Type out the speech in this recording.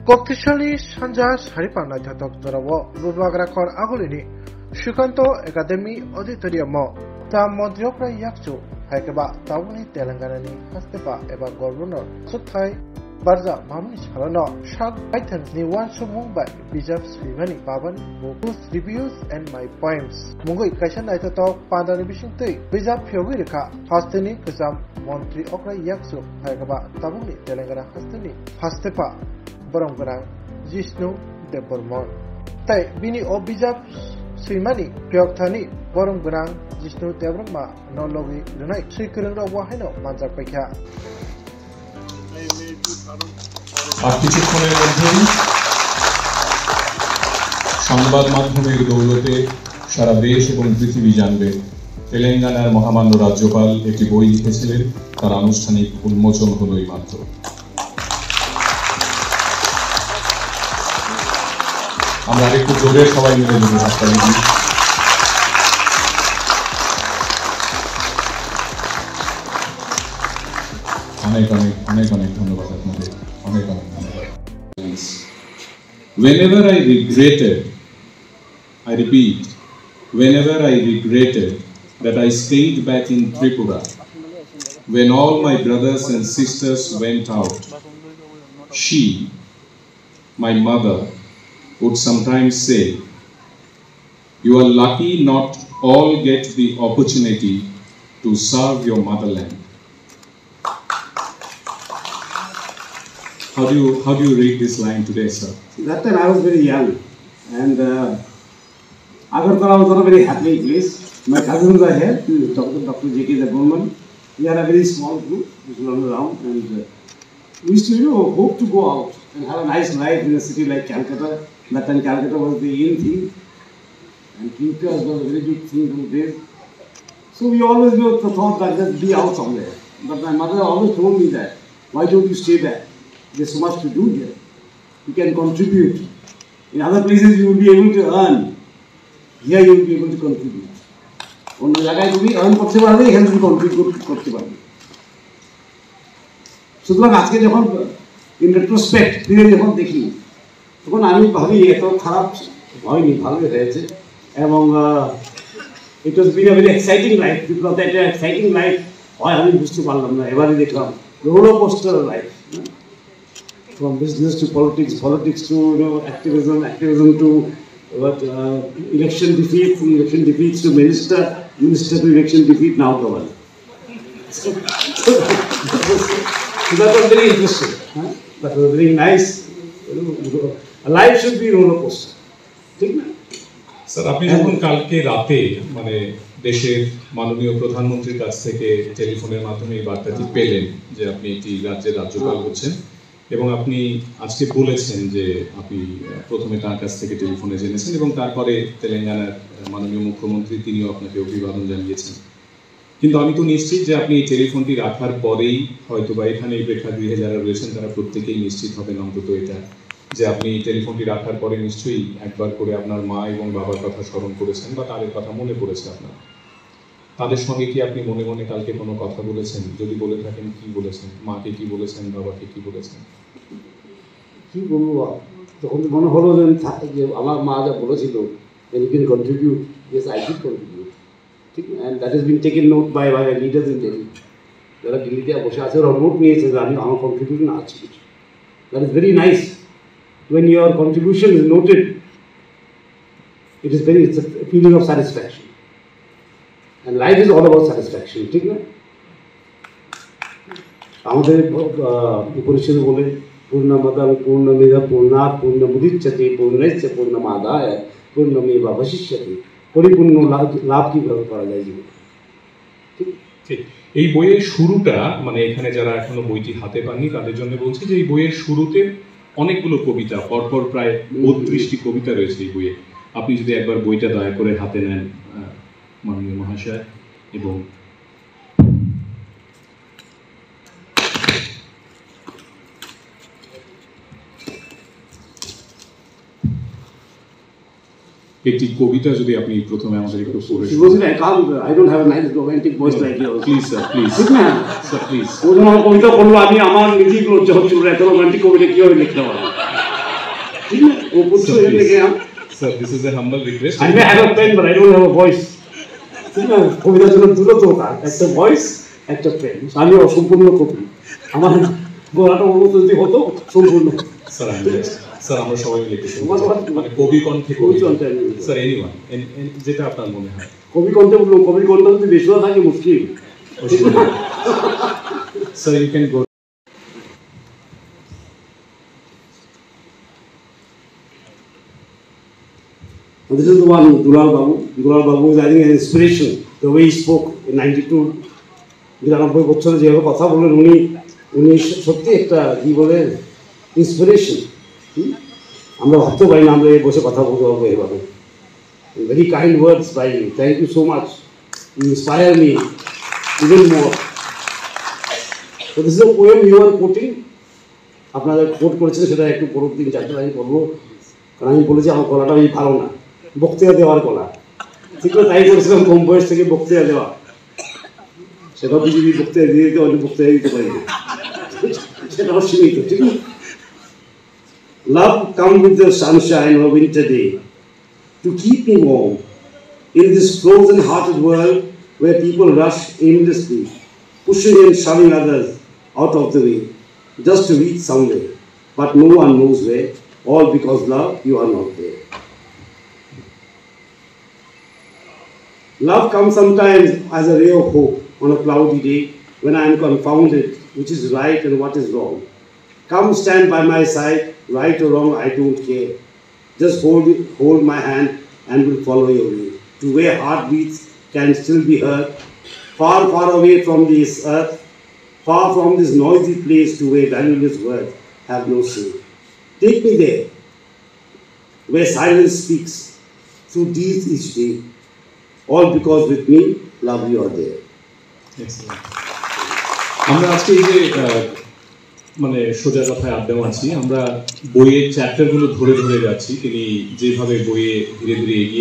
Koktisali Sanja Saripana Tatok Toravo, Rubagrakor Agolini, Shukanto Academy Auditorium, Tam Montriokra Yaksu, Haikaba, Tawni Telanganani, Hastepa, Eva Governor, Sutai, Barza, Mamish Halano, Shag Items, Niwan Mumbai, Bijab Srivani, Pavan, Bokus Reviews and My Poems. Mungui Kashan Itato, Panda Revision 3, Bijab Pyogirika, Hastini, Kazam, Montri Okra Yaksu, Haikaba, Tawni Telangana Hastini, Hastepa. Boromgarang, Jishnu Debormon. Tai bini o bijab Srimani, Pyoktani, Boromgarang, Jishnu Deborma, no logi, Lunai, Srikuranga Wahino, Manjak Pekha. কিছুক্ষণের মধ্যেই সংবাদ মাধ্যমের দৌলতে সারা দেশ এবং পৃথিবী জানবে তেলেঙ্গানার মহামান্য রাজ্যপাল একটি বই লিখেছিলেন, তার আনুষ্ঠানিক উন্মোচন হলোই মাত্র। আমরা আরেকটু জোরে সবাই মিলে যদি হাততালি দিই। অনেক অনেক অনেক অনেক ধন্যবাদ আপনাদের, অনেক অনেক ধন্যবাদ। Whenever I regretted, I repeat, whenever I regretted that I stayed back in Tripura when all my brothers and sisters went out, she, my mother, would sometimes say, "You are lucky not all get the opportunity to serve your motherland." How do you read this line today, sir? That time I was very young, and Agartala was not a very happy place. My cousins are here, Dr. J.K. Deborman. We are a very small group, which run around, and we used to hope to go out and have a nice life in a city like Calcutta. That time Calcutta was the in thing, and King Class was a very big thing those days. So we always thought that let's be out somewhere. But my mother always told me that, why don't you stay back? There's so much to do here. You can contribute. In other places you will be able to earn. Here you will be able to contribute. On the জায়গায় তুমি earn করতে পারবে, এখানে তুমি contribute করতে পারবে। সুতরাং আজকে যখন in retrospect ফিরে যখন দেখি, তখন আমি ভাবি এত খারাপ হয়নি, ভালোই হয়েছে। এবং it has been a very exciting life, because that exciting life হয় আমি বুঝতে পারলাম না, এবারে দেখলাম roller coaster life. From business to politics, politics to activism, activism to election defeats to minister to election defeat, now government. So that was very interesting. That was very nice. A life should be roller coaster. ঠিক না? Sir, আপনি যখন কালকে রাতে মানে দেশের মাননীয় প্রধানমন্ত্রীর কাছ থেকে টেলিফোনের মাধ্যমে এই বার্তাটি পেলেন যে আপনি একটি রাজ্যের রাজ্যপাল হচ্ছেন, এবং আপনি আজকে বলেছেন যে আপনি প্রথমে তার কাছ থেকে টেলিফোনে জেনেছেন এবং তারপরে তেলেঙ্গানার মাননীয় মুখ্যমন্ত্রী তিনিও আপনাকে অভিবাদন জানিয়েছেন। কিন্তু আমি তো নিশ্চিত যে আপনি এই টেলিফোনটি রাখার পরেই হয়তো বা এখানে এই প্রেক্ষাগৃহে যারা রয়েছেন তারা প্রত্যেকেই নিশ্চিত হবেন অন্তত এটা, যে আপনি এই টেলিফোনটি রাখার পরে নিশ্চয়ই একবার করে আপনার মা এবং বাবার কথা স্মরণ করেছেন বা তাদের কথা মনে পড়েছে আপনার। তাদের সঙ্গে কি আপনি মনে মনে কালকে কোনো কথা বলেছেন? যদি বলে থাকেন কি বলেছেন? মাকে কি বলেছেন, বাবাকে কি বলেছেন? কি বলবো, তখন মনে হলো যে আমার মা যা বলেছিল that you can contribute, yes I did contribute, ঠিক না? And that has been taken note by leaders in Delhi. যারা দিল্লিতে বসে আছে ওরা নোট নিয়েছে যে আমি আমার কন্ট্রিবিউশন আছে। That is very nice. When your contribution is noted, it's a feeling of satisfaction. And life is all about satisfaction, ঠিক না? আমাদের উপনিষদে বলে পূর্ণমদং পূর্ণমিদং পূর্ণাৎ পূর্ণমুদচ্যতে পূর্ণস্য পূর্ণমাদায় পূর্ণমেবাবশিষ্যতে। পরিপূর্ণ লাভ কিভাবে করা যায় জীবনে? ঠিক। এই বইয়ের শুরুটা, মানে এখানে যারা এখনো বইটি হাতে পাননি তাদের জন্য বলছি যে এই বইয়ের শুরুতে অনেকগুলো কবিতা, পরপর প্রায় 32টি কবিতা রয়েছে এই বইয়ে। আপনি যদি একবার বইটা দয়া করে হাতে নেন মাননীয় মহাশয়, এবং একটি কবিতা যদি আপনি প্রথমে আমাদের একটু পড়ে শোনান। I don't have a nice romantic voice like yours. Please sir, please. ঠিক না? Sir, please. ওই কবিতা বলবো আমি, আমার নিজেই লজ্জা হচ্ছিল এত রোমান্টিক কবিতা কিভাবে লিখতে পারবো। ठीक है वो कुछ लेके हम Sir, this is a humble request. I may have a pen, but I don't have a voice. ঠিক না কবিতার জন্য দুটো দরকার একটা ভয়েস একটা পেন আমি অসম্পূর্ণ কবি আমার গলাটা উন্নত যদি হতো সম্পূর্ণ স্যার আমরা সবাই মিলে কিছু মানে কবি কণ্ঠে স্যার এনিওয়ান যেটা আপনার মনে হয় কবি কণ্ঠে বললাম কবির কণ্ঠ যদি বেশি থাকে মুশকিল sir you can go This is the one, Dulal Babu. Dulal Babu is, I think, an inspiration. The way he spoke in 92, 99 বছরে যেভাবে কথা বলেন উনি সত্যি একটা কি বলে ইন্সপিরেশন আমরা ভাবতে পারি না আমরা বসে কথা বলতে পারবো এভাবে very kind words by you thank you so much you inspire me even more তো this is a poem you are quoting আপনারা কোট করেছিলেন সেটা একটু পরের দিন 4টা লাইন পড়বো কারণ আমি বলেছি আমার গলাটা বেশি ভালো না বক্তৃতা দেওয়ার গলা ঠিক না তাই করেছিলাম কম বয়স থেকে বক্তৃতা দেওয়া সেটাও বিজেপি বক্তৃতা দিয়ে দিতে অনেক বক্তৃতা দিতে পারি না সেটাও সীমিত ঠিক না Love come with the sunshine of winter day to keep me warm in this frozen hearted world where people rush aimlessly pushing and shoving others out of the way just to reach somewhere but no one knows where all because love you are not there. Love comes sometimes as a ray of hope on a cloudy day when I am confounded which is right and what is wrong. Come stand by my side, right or wrong I don't care. Just hold my hand and will follow your way to where heartbeats can still be heard, far, far away from this earth, far from this noisy place to where valueless words have no say. Take me there, where silence speaks through deeds each day, all because with me, love you are there. আমরা আজকে এই যে মানে সোজা কথায় আড্ডা মারছি আমরা বইয়ের চ্যাপ্টারগুলো ধরে ধরে যাচ্ছি তিনি যেভাবে বইয়ে ধীরে ধীরে এগিয়ে